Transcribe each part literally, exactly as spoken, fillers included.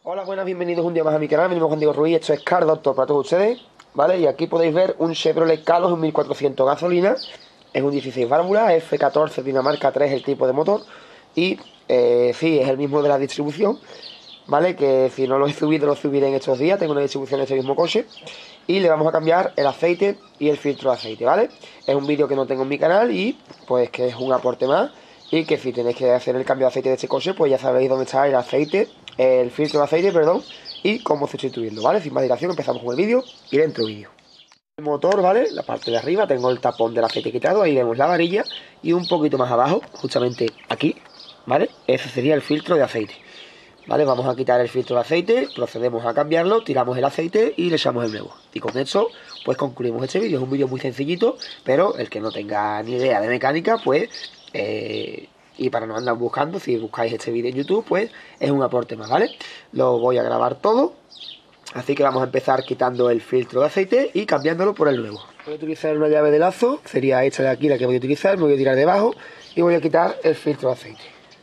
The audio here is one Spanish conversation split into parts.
Hola, buenas, bienvenidos un día más a mi canal. Mi nombre es Juan Diego Ruiz, esto es Car Doctor para todos ustedes, ¿vale? Y aquí podéis ver un Chevrolet Calos, un mil cuatrocientos gasolina, es un dieciséis válvulas, F catorce Dinamarca tres el tipo de motor. Y eh, sí, es el mismo de la distribución, ¿vale? Que si no lo he subido, lo subiré en estos días. Tengo una distribución de este mismo coche. Y le vamos a cambiar el aceite y el filtro de aceite, ¿vale? Es un vídeo que no tengo en mi canal y pues que es un aporte más. Y que si tenéis que hacer el cambio de aceite de este coche, pues ya sabéis dónde está el aceite, el filtro de aceite, perdón, y cómo sustituirlo, ¿vale? Sin más dilación, empezamos con el vídeo y dentro vídeo. El motor, ¿vale? La parte de arriba tengo el tapón del aceite quitado, ahí vemos la varilla y un poquito más abajo, justamente aquí, ¿vale? Ese sería el filtro de aceite. Vale, vamos a quitar el filtro de aceite, procedemos a cambiarlo, tiramos el aceite y le echamos el nuevo. Y con esto, pues concluimos este vídeo. Es un vídeo muy sencillito, pero el que no tenga ni idea de mecánica, pues, eh, y para no andar buscando, si buscáis este vídeo en YouTube, pues es un aporte más, ¿vale? Lo voy a grabar todo, así que vamos a empezar quitando el filtro de aceite y cambiándolo por el nuevo. Voy a utilizar una llave de lazo, sería esta de aquí la que voy a utilizar, me voy a tirar debajo y voy a quitar el filtro de aceite.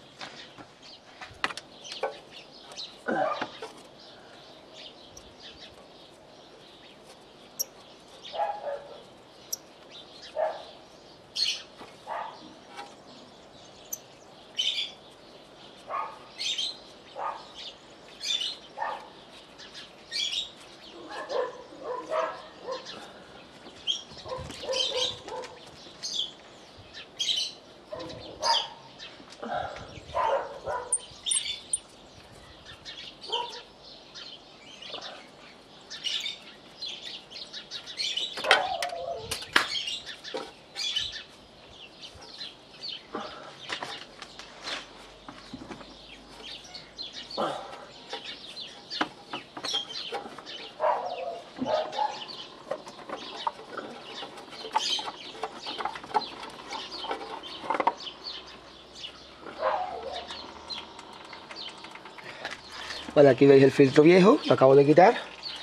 Vale, aquí veis el filtro viejo, lo acabo de quitar.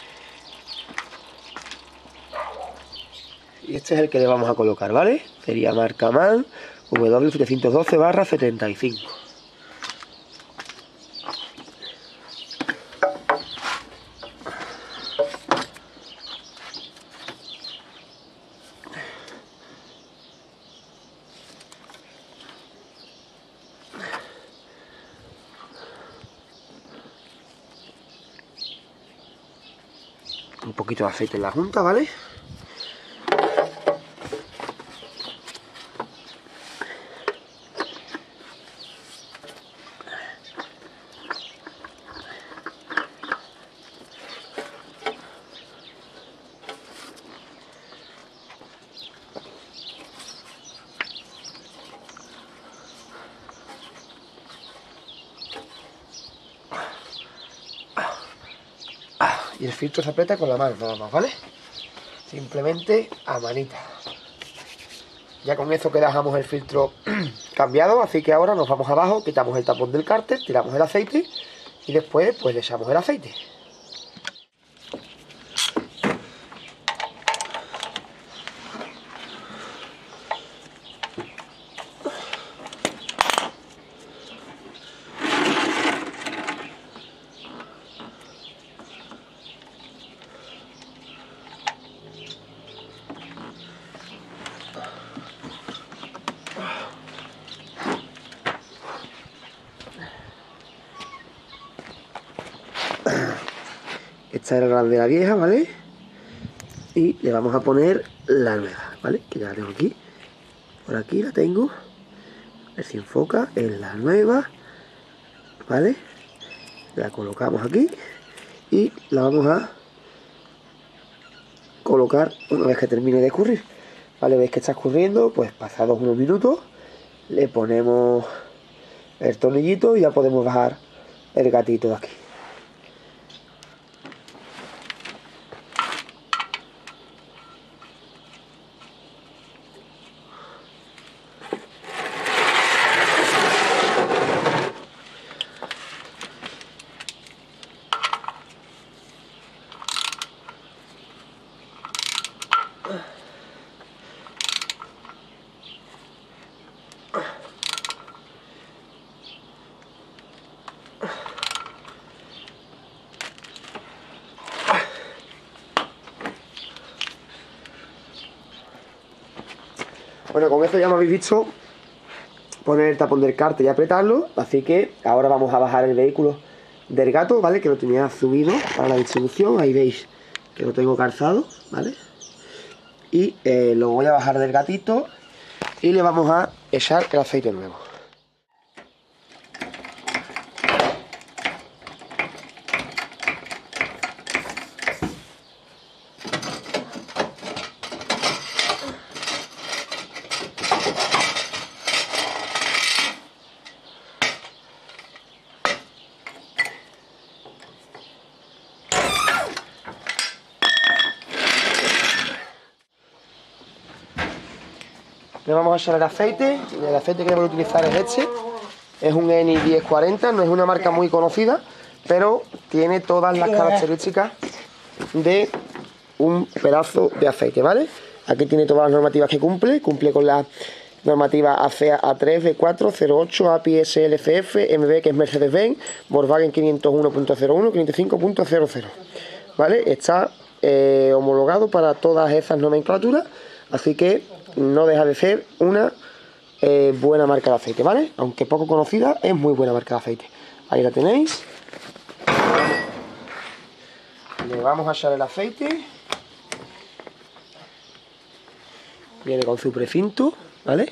Y este es el que le vamos a colocar, ¿vale? Sería marca MAN W setecientos doce barra setenta y cinco. Un poquito de aceite en la junta, ¿vale? Y el filtro se aprieta con la mano nada más, ¿vale? Simplemente a manita. Ya con esto que dejamos el filtro cambiado, así que ahora nos vamos abajo, quitamos el tapón del cárter, tiramos el aceite y después pues le echamos el aceite. Esta era la de la vieja, ¿vale? Y le vamos a poner la nueva, ¿vale? Que ya la tengo aquí. Por aquí la tengo. A ver si enfoca. Es la nueva, ¿vale? La colocamos aquí y la vamos a colocar una vez que termine de escurrir. Vale, veis que está escurriendo, pues pasados unos minutos le ponemos el tornillito y ya podemos bajar el gatito de aquí. Bueno, con esto ya me habéis visto poner el tapón del cárter y apretarlo, así que ahora vamos a bajar el vehículo del gato, ¿vale? Que lo tenía subido para la distribución, ahí veis que lo tengo calzado, ¿vale? Y eh, lo voy a bajar del gatito y le vamos a echar el aceite nuevo. Le vamos a echar el aceite. El aceite que voy a utilizar es este. Es un Eni diez cuarenta, no es una marca muy conocida, pero tiene todas las características de un pedazo de aceite, ¿vale? Aquí tiene todas las normativas que cumple. Cumple con la normativa A C A A tres, B cuatro, cero ocho, A P I S L C F, M B que es Mercedes-Benz, Volkswagen quinientos uno punto cero uno, quinientos cinco punto cero cero, ¿vale? Está eh, homologado para todas esas nomenclaturas, así que no deja de ser una eh, buena marca de aceite, ¿vale? Aunque poco conocida, es muy buena marca de aceite. Ahí la tenéis. Le vamos a echar el aceite. Viene con su precinto, ¿vale?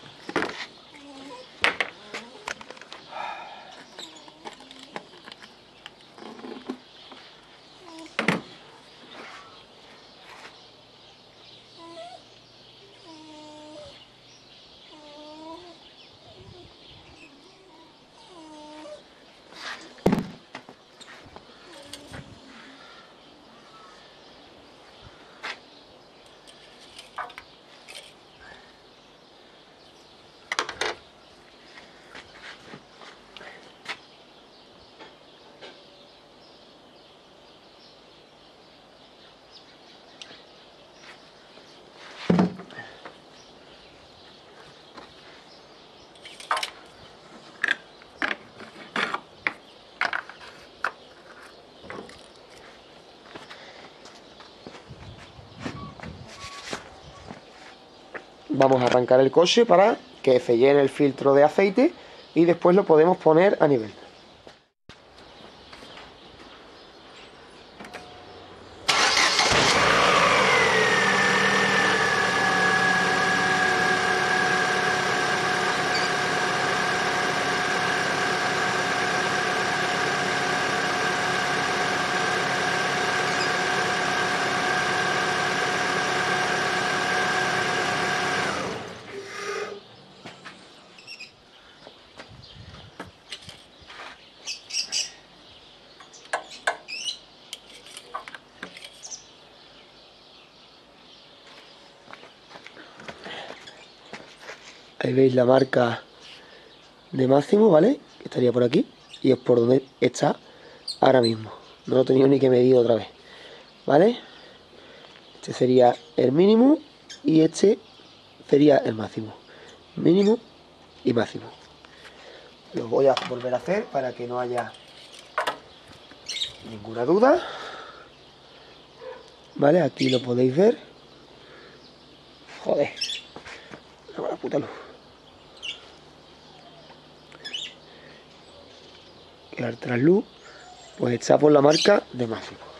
Vamos a arrancar el coche para que se llene el filtro de aceite y después lo podemos poner a nivel. Ahí veis la marca de Máximo, ¿vale? Que estaría por aquí. Y es por donde está ahora mismo. No lo he tenido ni que medir otra vez, ¿vale? Este sería el mínimo y este sería el máximo. Mínimo y máximo. Lo voy a volver a hacer para que no haya ninguna duda. ¿Vale? Aquí lo podéis ver. Joder. La puta luz. Que al trasluz pues está por la marca de Máximo.